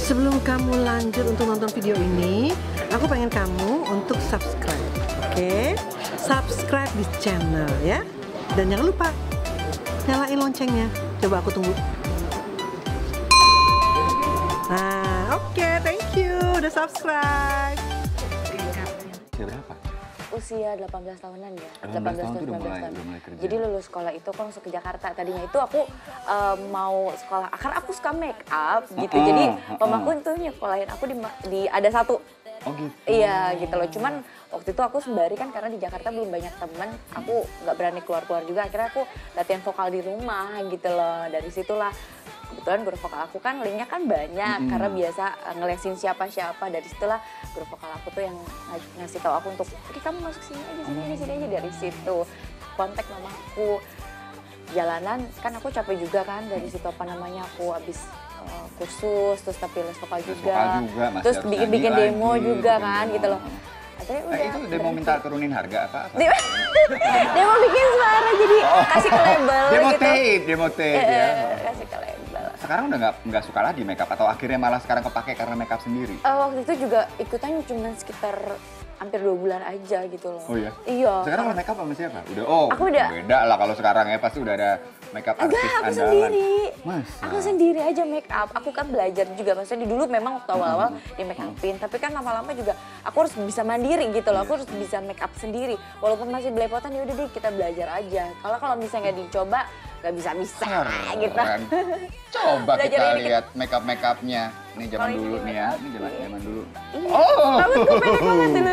Sebelum kamu lanjut untuk nonton video ini, aku pengen kamu untuk subscribe, oke? Subscribe di channel ya. Dan jangan lupa nyalain loncengnya. Coba aku tunggu. Nah, oke, thank you udah subscribe. Berapa? Usia 18 tahunan ya. 18 tahun tuh udah 19 tahun. mulai kerja. Jadi lulus sekolah itu aku langsung ke Jakarta. Tadinya itu aku mau sekolah, karena aku suka make up gitu. Jadi mamaku tuh nyekolahin aku di ada satu. Oh gitu? Iya gitu loh. Cuman waktu itu aku sembari kan karena di Jakarta belum banyak temen. Aku nggak berani keluar-keluar juga. Akhirnya aku latihan vokal di rumah gitu loh. Dari situlah. Kebetulan guru vokal aku kan linknya kan banyak karena biasa ngelesin siapa-siapa. Dari situlah guru vokal aku tuh yang ngasih tahu aku untuk oke kamu masuk sini aja dari situ kontak mama aku. Jalanan kan aku capek juga kan dari situ apa namanya aku habis kursus terus tapi les vokal juga, terus bikin demo juga kan gitu loh. Akhirnya udah. Itu demo minta turunin harga apa? Demo bikin suara jadi kasih ke label gitu. Demo tape ya. Kasih ke label. Sekarang udah nggak suka lagi makeup atau akhirnya malah sekarang kepake karena makeup sendiri? Waktu itu juga ikutan cuma sekitar hampir 2 bulan aja gitu loh. Oh iya? Iya. Sekarang kalau makeup sama siapa? Aku udah. Beda lah kalau sekarang ya pasti udah ada makeup artis andalan. Aku sendiri. Masa? Aku sendiri aja make up. Aku kan belajar juga. Maksudnya dulu memang waktu awal-awal di make upin. Tapi kan lama-lama juga aku harus bisa mandiri gitu loh. Aku harus bisa make up sendiri. Walaupun masih belepotan ya udah deh kita belajar aja. Kalau misalnya nggak dicoba nggak bisa-bisa gitu. Coba kita lihat make-upnya. Ini zaman dulu nih ya. Ini zaman dulu. Oh. Rambutku pendek banget dulu.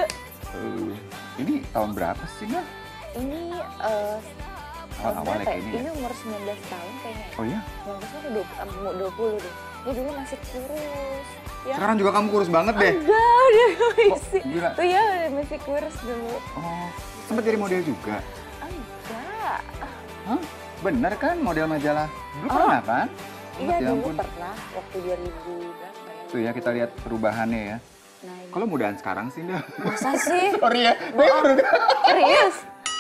Ini tahun berapa sih, Mbak? Ini awal-awal ya kayaknya. Ini umur 19 tahun kayaknya. Oh iya? 19 atau 20 deh. Ini dulu masih kurus. Ya. Sekarang juga kamu kurus banget deh. Enggak, udah masih. Gila. Tuh ya masih kurus dulu. Oh, sempat jadi model juga? Enggak. Hah? Bener kan model majalah? Dulu pernah kan? Iya Ya dulu ampun. pernah waktu 2000 berapa ya. Tuh ya kita lihat perubahannya ya. Nah, ini. Kalau mudahan sekarang sih, Nda. Masa sih? Sorry ya. Serius?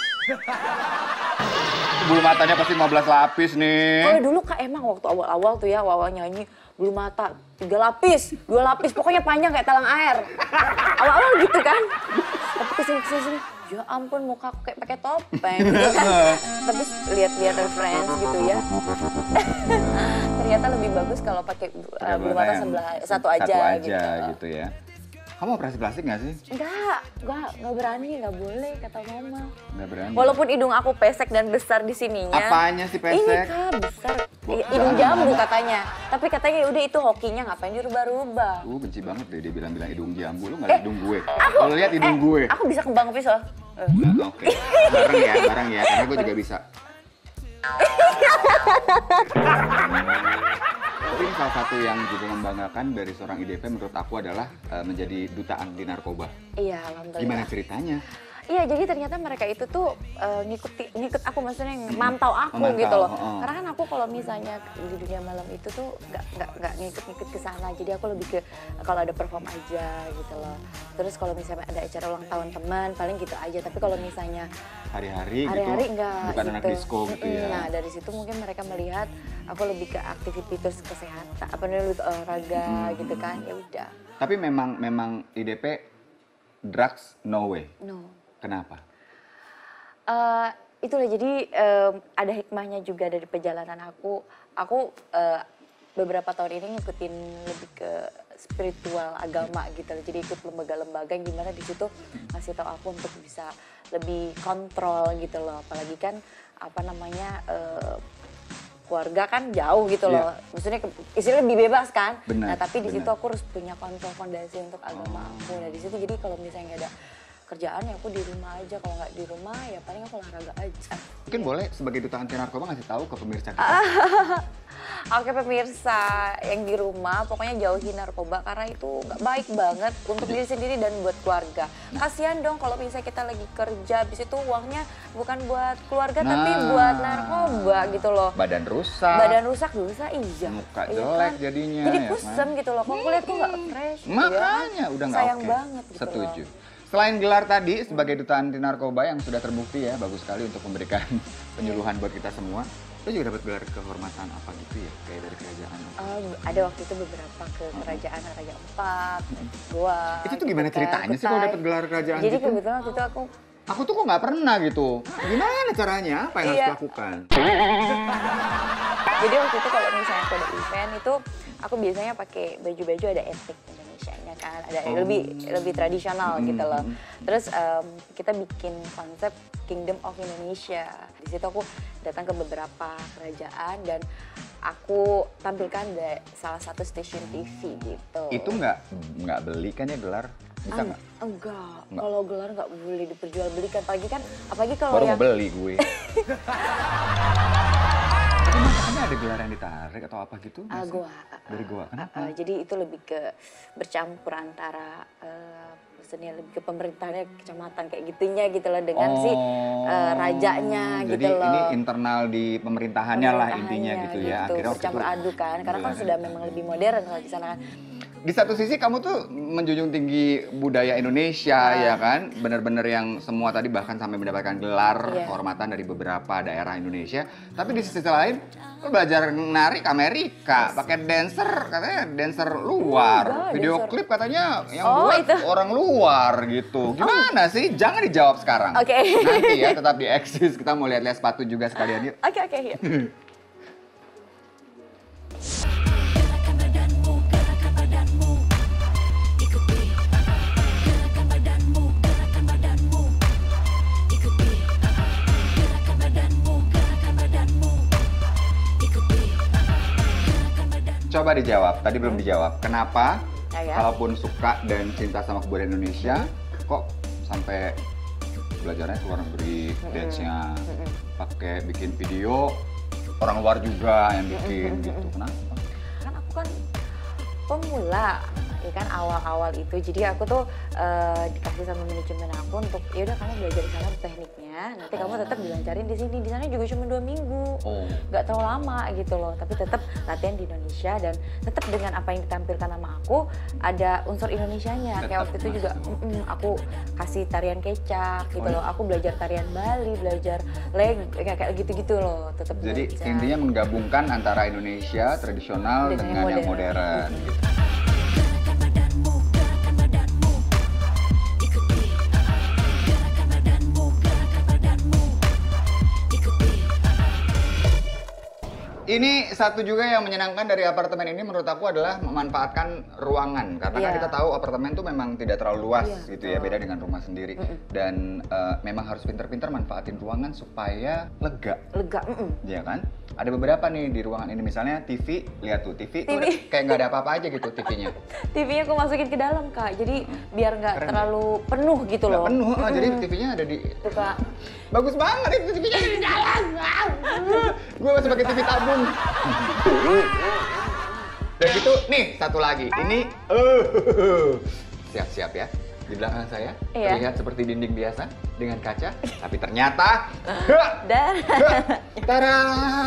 Bulu matanya pasti 15 lapis nih. Kalau dulu Kak emang waktu awal-awal tuh ya, awal nyanyi bulu mata 3 lapis, 2 lapis, pokoknya panjang kayak talang air. Awal-awal gitu kan. Tapi kesini, ya ampun muka aku kayak pakai topeng gitu kan. Terus lihat-lihat reference gitu ya. Ternyata lebih bagus kalau pakai bulu mata sebelah satu aja gitu ya. Kamu operasi plastik nggak sih? Enggak berani, nggak boleh kata mama. Nggak berani. Walaupun hidung aku pesek dan besar di sininya. Apanya sih pesek? Ini Kak besar, hidung jambu katanya. Tapi katanya udah itu hokinya ngapain dirubah-rubah. Benci banget deh dia bilang hidung jambu, lu nggak lihat hidung gue. Lu lihat hidung gue. Aku bisa kembang api soal. Oke, bareng ya, karena gue juga bisa. Tapi ini salah satu yang juga membanggakan dari seorang IDP menurut aku adalah menjadi duta anti narkoba. Iya, alhamdulillah. Gimana ceritanya? Iya, jadi ternyata mereka itu tuh ngikut aku, maksudnya mantau aku gitu loh. Karena kan aku kalau misalnya di dunia malam itu tuh nggak ngikut-ngikut ke sana. Jadi aku lebih ke kalau ada perform aja gitu loh. Terus kalau misalnya ada acara ulang tahun teman, paling gitu aja. Tapi kalau misalnya hari-hari gitu, enggak bukan gitu. anak disco gitu ya. Nah, dari situ mungkin mereka melihat aku lebih ke aktivitas kesehatan, apa namanya olahraga gitu kan. Ya udah. Tapi memang IDP drugs no way. No. Kenapa? Itulah jadi ada hikmahnya juga dari perjalanan aku. Aku beberapa tahun ini ngikutin lebih ke spiritual agama gitu. Jadi ikut lembaga-lembaga yang dimana di situ ngasih tahu aku untuk bisa lebih kontrol gitu loh. Apalagi kan apa namanya keluarga kan jauh gitu loh. Maksudnya istilahnya lebih bebas kan. Benar, nah tapi di situ aku harus punya kontrol fondasi untuk agama aku. Nah di situ jadi kalau misalnya nggak ada kerjaan ya aku di rumah aja, kalau nggak di rumah ya paling aku olahraga aja. Mungkin boleh sebagai duta anti narkoba ngasih tahu ke pemirsa kita. Oke pemirsa yang di rumah pokoknya jauhi narkoba karena itu nggak baik banget untuk diri sendiri dan buat keluarga. Kasihan dong kalau misalnya kita lagi kerja habis itu uangnya bukan buat keluarga tapi buat narkoba gitu loh. Badan rusak. Badan rusak dosa iya. Muka iya jelek kan? jadinya. Jadi ya kusem kan? gitu loh. Kalau kulihat kok nggak fresh. Makanya udah nggak sayang oke. banget gitu Setuju. loh. Selain gelar tadi sebagai duta anti narkoba yang sudah terbukti ya, bagus sekali untuk memberikan penyuluhan buat kita semua. Lo juga dapat gelar kehormatan apa gitu ya, kayak dari kerajaan? Ada waktu itu beberapa ke kerajaan, Raja Ampat, Goa. Itu tuh gimana gitu kan, ceritanya sih kalau dapat gelar kerajaan Jadi gitu? kebetulan waktu itu Aku tuh kok nggak pernah gitu. Gimana caranya? Apa yang harus Iya. dilakukan? Jadi waktu itu kalau misalnya aku ada event itu aku biasanya pakai baju-baju ada etnik Indonesianya kan, ada lebih tradisional gitu loh. Terus kita bikin konsep Kingdom of Indonesia. Di situ aku datang ke beberapa kerajaan dan aku tampilkan di salah satu stasiun TV gitu. Itu nggak beli kan ya gelar? Bisa nggak? Enggak. Kalau gelar nggak boleh diperjualbelikan. Apalagi kalau Baru yang mau beli gue. Tapi makanya ada gelar yang ditarik atau apa gitu? nggak sih? Goa. Dari Goa, kenapa? Jadi itu lebih ke bercampur antara maksudnya lebih ke pemerintahannya kecamatan kayak gitunya gitu loh dengan si rajanya Jadi gitu loh. ini internal di pemerintahannya lah intinya gitu ya. Akhirnya waktu bercampur itu aduk kan, karena kan gelar sudah yang memang lebih modern kalau di sana kan. di satu sisi kamu tuh menjunjung tinggi budaya Indonesia ya kan, benar-benar yang semua tadi bahkan sampai mendapatkan gelar kehormatan dari beberapa daerah Indonesia. Tapi di sisi lain lo belajar nari ke Amerika, pakai dancer, katanya dancer luar, video klip katanya yang buat itu. orang luar gitu. Gimana sih? Jangan dijawab sekarang. Oke. Nanti ya tetap di Eksis, kita mau lihat-lihat sepatu juga sekalian yuk. Oke, ya. Coba dijawab, tadi belum dijawab. Kenapa? Ya. Kalaupun suka dan cinta sama kebudayaan Indonesia, kok sampai belajarnya ke luar negeri, dance-nya, pakai bikin video, orang luar juga yang bikin gitu. Kenapa? Kan aku kan pemula, ya kan awal-awal itu. Jadi aku tuh dikasih sama manajemen aku untuk ya udah kamu belajar di sana tekniknya, nanti kamu tetap dilancarin di sini. Di sana juga cuma 2 minggu, nggak terlalu lama gitu loh. Tapi tetap latihan di Indonesia dan tetap dengan apa yang ditampilkan sama aku ada unsur Indonesianya. Kayak waktu itu juga aku kasih tarian kecak gitu loh. Aku belajar tarian Bali, belajar kayak gitu-gitu loh. Tetap Jadi belajar. intinya menggabungkan antara Indonesia tradisional dengan yang modern. Gitu. Ini satu juga yang menyenangkan dari apartemen ini menurut aku adalah memanfaatkan ruangan. Karena kan kita tahu apartemen tuh memang tidak terlalu luas gitu ya, beda dengan rumah sendiri. Dan memang harus pintar-pintar manfaatin ruangan supaya lega. Iya kan? Ada beberapa nih di ruangan ini, misalnya TV, lihat tuh TV tuh kayak nggak ada apa-apa aja gitu TV-nya. TV-nya aku masukin ke dalam Kak, jadi biar nggak terlalu penuh gitu loh. Penuh, jadi TV-nya ada di... Tuh Kak. Bagus banget itu TV-nya di dalam. Gue masih pakai TV tabung. Dan gitu, nih satu lagi. Ini siap-siap ya. Di belakang saya terlihat seperti dinding biasa dengan kaca, tapi ternyata tara.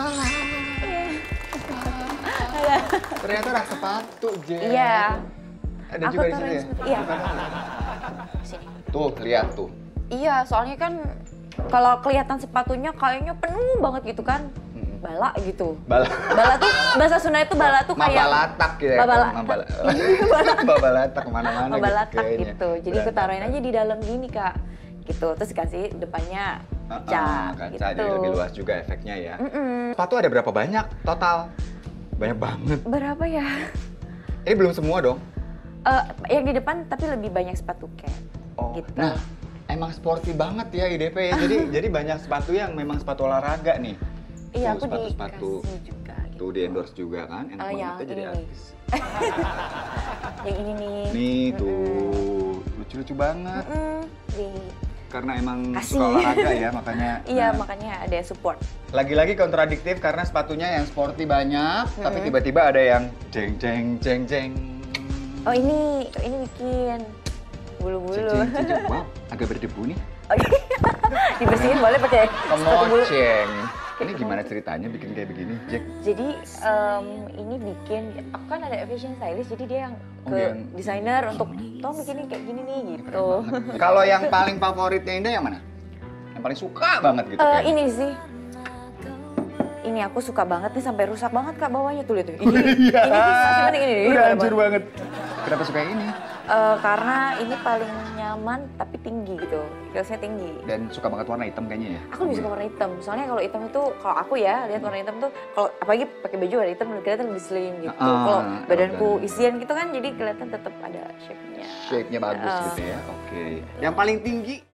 Ternyata rak sepatu, Jen. Iya. Ada juga di sini ya? Iya. Sini. Tuh, lihat tuh. Iya, soalnya kan kalau kelihatan sepatunya kayaknya penuh banget gitu kan. Bala gitu. Bala tuh bahasa Sunda itu bala tuh kayak mabalatak gitu ya. Mabalatak kemana-mana mabalatak kayaknya. gitu. Jadi aku taruhin aja di dalam gini Kak. Gitu. Terus kasih depannya kaca gitu. Jadi lebih luas juga efeknya ya. Sepatu ada berapa banyak total? Banyak banget. Berapa ya? Ini belum semua dong? Yang di depan tapi lebih banyak sepatu cat. Gitu. Nah, emang sporty banget ya IDP ya. Jadi banyak sepatu yang memang sepatu olahraga nih. Iya, tuh, aku sepatu juga. Gitu. Tuh di endorse juga kan, enak banget ya jadi artis. Yang ini nih. Nih tuh, lucu-lucu banget. Karena emang Kasih. suka olahraga ya, makanya. Iya, makanya ada support. Lagi-lagi kontradiktif karena sepatunya yang sporty banyak, tapi tiba-tiba ada yang jeng jeng jeng jeng. Oh ini bikin bulu-bulu. Wow, agak berdebu nih. Dibersihin boleh pakai sepatu bulu. Kemoceng. Ini gimana ceritanya bikin kayak begini, Jack? Jadi ini bikin, aku kan ada fashion stylist, jadi dia yang ke desainer untuk tolong bikinnya kayak gini nih gitu. Kalau yang paling favoritnya Indah yang mana? Yang paling suka banget gitu? Ini sih, ini aku suka banget nih sampai rusak banget Kak bawahnya tuh lihat tuh. Ini masih penting ini. Udah hancur banget. Kenapa suka yang ini? Karena ini paling nyaman tapi tinggi gitu, heelsnya tinggi. Dan suka banget warna hitam kayaknya ya? Aku lebih suka warna hitam, soalnya kalau hitam itu, kalau aku ya lihat warna hitam tuh, kalau apalagi pakai baju warna hitam kelihatan lebih slim gitu. Kalau badanku isian gitu kan, jadi kelihatan tetap ada shape-nya. Shape-nya bagus gitu ya, oke. Yang paling tinggi?